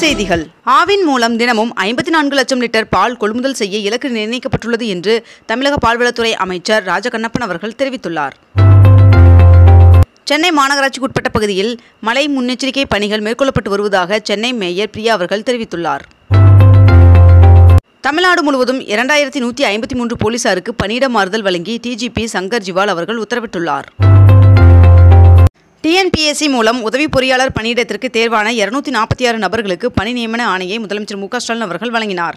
செய்திகள். ஆவின் மூலம் தினமும் 54 லட்சம் லிட்டர் பால் கொள்முதல் செய்ய இலக்கு நிர்ணயிக்கப்பட்டுள்ளது என்று தமிழக பால்வளத்துறை அமைச்சர் ராஜகண்ணப்பன் அவர்கள் தெரிவித்துள்ளார். சென்னை மாநகராட்சிக்குட்பட்ட பகுதியில் மழை முன்னெச்சரிக்கை பணிகள் மேற்கொள்ளப்பட்டு வருவதாக சென்னை மேயர் பிரியா அவர்கள் தெரிவித்துள்ளார். தமிழ்நாடு முழுவதும் 2153 போலீசாருக்கு பணியிட மாறுதல் வழங்கி டிஜிபி சங்கர் ஜிவால் அவர்கள் உத்தரவிட்டுள்ளார். டிஎன்பிஎஸ்சி மூலம் உதவி பொறியாளர் பணியிடத்திற்கு தேர்வான 246 நபர்களுக்கு பணி நியமன ஆணையை முதலமைச்சர் மு க ஸ்டாலின் அவர்கள் வழங்கினார்.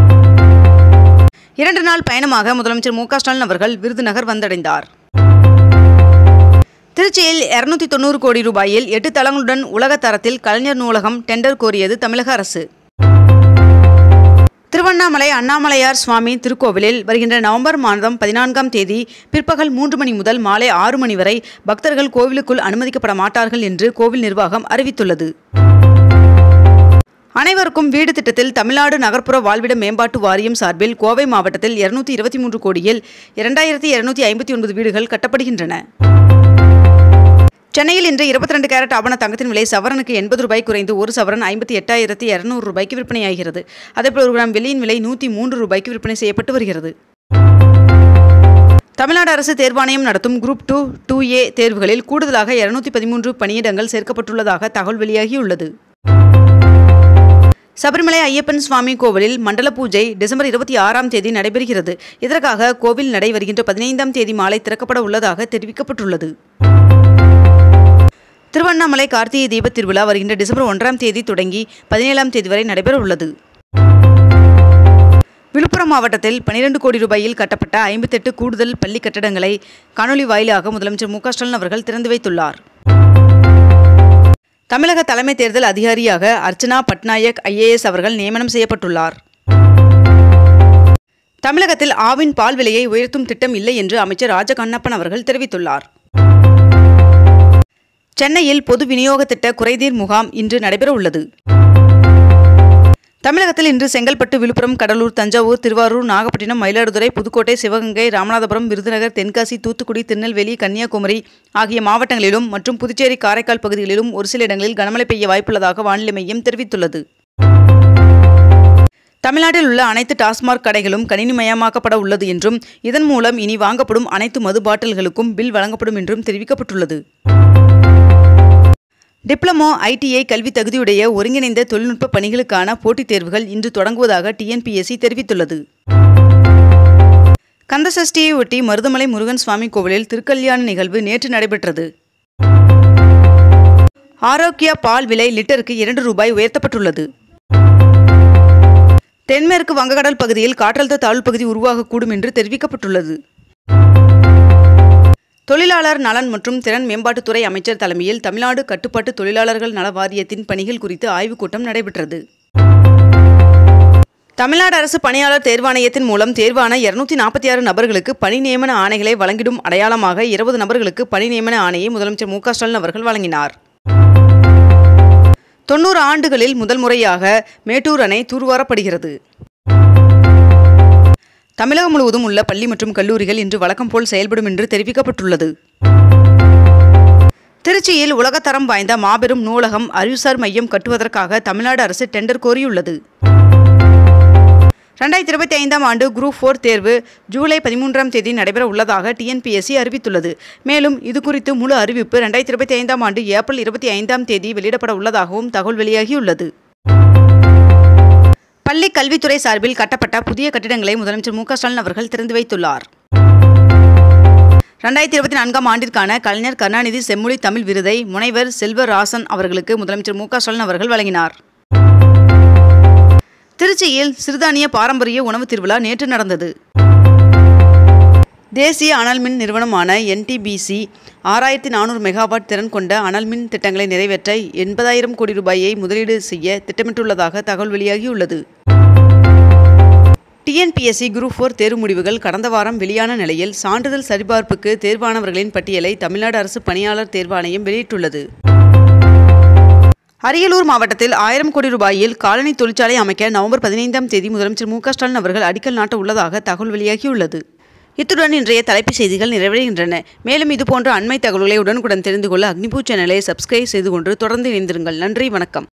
2 நாள் பயணமாக முதலமைச்சர் மு க ஸ்டாலின் அவர்கள் விருதுநகர் வந்தடைந்தார். திருச்சியில் 290 கோடி ரூபாயில் 8 தளங்களுடன் உலக தரத்தில் கலைஞர் நூலகம் டெண்டர் கோரியது தமிழக அரசு. திருவண்ணாமலை அண்ணாமலையார் சுவாமி திருக்கோவிலில் வருகின்ற நவம்பர் மாதம் 14ஆம் தேதி பிற்பகல் 3 மணி முதல் மாலை 6 மணி வரை பக்தர்கள் கோவிலுக்குள் அனுமதிக்கப்பட மாட்டார்கள் என்று கோவில் நிர்வாகம் அறிவித்துள்ளது. அனைவருக்கும் வீடு திட்டத்தில் தமிழ்நாடு நகர்ப்புற வாழ்விட மேம்பாட்டு வாரியம் சார்பில் கோவை மாவட்டத்தில் 223 கோடியில் 2259 வீடுகள் கட்டப்படுகின்றன. சென்னையில் இன்று 22 கேரட் ஆபண தங்கத்தின் விலை சவரனுக்கு 80 ரூபாய் குறைந்து ஒரு சவரன் 58,200 ரூபாய்க்கு விற்பனையாகிறது. அதேபோல் ஒரு கிராம் வெள்ளியின் விலை 103 ரூபாய்க்கு விற்பனை செய்யப்பட்டு வருகிறது. தமிழ்நாடு அரசு தேர்வாணையம் நடத்தும் குரூப் 2, 2A தேர்வுகளில் கூடுதலாக 213 பணியிடங்கள் சேர்க்கப்பட்டுள்ளதாக தகவல் வெளியாகியுள்ளது. சபரிமலை ஐயப்பன் சுவாமி கோவிலில் மண்டல பூஜை டிசம்பர் 26ஆம் தேதி நடைபெறுகிறது. இதற்காக கோவில் நடை வருகின்ற 15ஆம் தேதி மாலை திறக்கப்பட உள்ளதாக தெரிவிக்கப்பட்டுள்ளது. திருவண்ணாமலை கார்த்திகை தீப திருவிழா வருகின்ற டிசம்பர் 1ஆம் தேதி தொடங்கி 17ஆம் தேதி வரை நடைபெற உள்ளது. விழுப்புரம் மாவட்டத்தில் 12 கோடி ரூபாயில் கட்டப்பட்ட 58 கூடுதல் பள்ளி கட்டடங்களை காணொலி வாயிலாக முதலமைச்சர் மு க ஸ்டாலின் அவர்கள் திறந்து வைத்துள்ளார். தமிழக தலைமை தேர்தல் அதிகாரியாக அர்ச்சனா பட்நாயக் IAS அவர்கள் நியமனம் செய்யப்பட்டுள்ளார். தமிழகத்தில் ஆவின் பால் விலையை உயர்த்தும் திட்டம் இல்லை என்று அமைச்சர் ராஜகண்ணப்பன் அவர்கள் தெரிவித்துள்ளார். சென்னையில் பொது விநியோக திட்ட குறைதீர் முகாம் இன்று நடைபெற உள்ளது. தமிழகத்தில் இன்று செங்கல்பட்டு, விழுப்புரம், கடலூர், தஞ்சாவூர், திருவாரூர், நாகப்பட்டினம், மயிலாடுதுறை, புதுக்கோட்டை, சிவகங்கை, ராமநாதபுரம், விருதுநகர், தென்காசி, தூத்துக்குடி, திருநெல்வேலி, கன்னியாகுமரி ஆகிய மாவட்டங்களிலும் மற்றும் புதுச்சேரி, காரைக்கால் பகுதிகளிலும் ஒரு சில இடங்களில் கனமழை பெய்ய வாய்ப்புள்ளதாக வானிலை மையம் தெரிவித்துள்ளது. தமிழ்நாட்டில் உள்ள அனைத்து டாஸ்மாக் கடைகளும் கணினிமயமாக்கப்பட உள்ளது என்றும் இதன் மூலம் இனி வாங்கப்படும் அனைத்து மது பாட்டில்களுக்கும் பில் வழங்கப்படும் என்றும் தெரிவிக்கப்பட்டுள்ளது. டிப்ளமோ, ITI கல்வி தகுதியுடைய ஒருங்கிணைந்த தொழில்நுட்ப பணிகளுக்கான போட்டித் தேர்வுகள் இன்று தொடங்குவதாக டிஎன்பிஎஸ்சி தெரிவித்துள்ளது. கந்தசஷ்டியை ஒட்டி மருதமலை முருகன் சுவாமி கோவிலில் திருக்கல்யாண நிகழ்வு நேற்று நடைபெற்றது. ஆரோக்கியா பால் விலை லிட்டருக்கு 2 ரூபாய் உயர்த்தப்பட்டுள்ளது. தென்மேற்கு வங்கக்கடல் பகுதியில் காற்றழுத்த தாழ்வு பகுதி உருவாகக்கூடும் என்று தெரிவிக்கப்பட்டுள்ளது. தொழிலாளர் நலன் மற்றும் திறன் மேம்பாட்டுத்துறை அமைச்சர் தலைமையில் தமிழ்நாடு கட்டுப்பாட்டு தொழிலாளர்கள் நல வாரியத்தின் பணிகள் குறித்து ஆய்வுக் கூட்டம் நடைபெற்றது. தமிழ்நாடு அரசு பணியாளர் தேர்வாணையத்தின் மூலம் தேர்வான 246 நபர்களுக்கு பணி நியமன ஆணைகளை வழங்கிடும் அடையாளமாக 20 நபர்களுக்கு பணி நியமன ஆணையை முதலமைச்சர் மு க ஸ்டாலின் அவர்கள் வழங்கினார். 90 ஆண்டுகளில் முதல் முறையாக மேட்டூர் அணை தூர்வாரப்படுகிறது. தமிழகம் முழுவதும் உள்ள பள்ளி மற்றும் கல்லூரிகள் இன்று வழக்கம் போல் செயல்படும் என்று தெரிவிக்கப்பட்டுள்ளது. திருச்சியில் உலகத்தரம் வாய்ந்த மாபெரும் நூலகம், அறிவுசார் மையம் கட்டுவதற்காக தமிழ்நாடு அரசு டெண்டர் கோரியுள்ளது. 2025ஆம் ஆண்டு குரூப் 4 தேர்வு ஜூலை 13ஆம் தேதி நடைபெற உள்ளதாக டிஎன்பிஎஸ்சி அறிவித்துள்ளது. மேலும் இதுகுறித்து முழு அறிவிப்பு 2025ஆம் ஆண்டு ஏப்ரல் 25ஆம் தேதி வெளியிடப்பட உள்ளதாகவும் தகவல் வெளியாகியுள்ளது. பள்ளி கல்வித்துறை சார்பில் கட்டப்பட்ட புதிய கட்டிடங்களை முதலமைச்சர் மு க ஸ்டாலின் அவர்கள் திறந்து வைத்துள்ளார். 2024ஆம் ஆண்டிற்கான கலைஞர் கருணாநிதி செம்மொழி தமிழ் விருதை முனைவர் செல்வராசன் அவர்களுக்கு முதலமைச்சர் மு க ஸ்டாலின் அவர்கள் வழங்கினார். திருச்சியில் சிறுதானிய பாரம்பரிய உணவு திருவிழா நேற்று நடந்தது. தேசிய அனல் மின் நிறுவனமான NTPC 6400 மெகாவாட் திறன் கொண்ட அனல் மின் திட்டங்களை நிறைவேற்ற 80,000 கோடி ரூபாயை முதலீடு செய்ய திட்டமிட்டுள்ளதாக தகவல் வெளியாகியுள்ளது. டிஎன்பிஎஸ்சி குரூப் 4 தேர்வு முடிவுகள் கடந்த வாரம் வெளியான நிலையில் சான்றிதழ் சரிபார்ப்புக்கு தேர்வானவர்களின் பட்டியலை தமிழ்நாடு அரசு பணியாளர் தேர்வாணையம் வெளியிட்டுள்ளது. அரியலூர் மாவட்டத்தில் 1000 கோடி ரூபாயில் காலனி தொழிற்சாலை அமைக்க நவம்பர் 15ஆம் தேதி முதலமைச்சர் மு க ஸ்டாலின் அவர்கள் அடிக்கல் நாட்ட உள்ளதாக தகவல் வெளியாகியுள்ளது. இத்துடன் இன்றைய தலைப்புச் செய்திகள் நிறைவடைகின்றன. மேலும் இதுபோன்ற அண்மை தகவல்களை உடனுக்குடன் தெரிந்து கொள்ள அக்னிபூ சேனலை சப்ஸ்கிரைப் செய்து கொண்டு தொடர்ந்து இணைந்திருங்கள். நன்றி, வணக்கம்.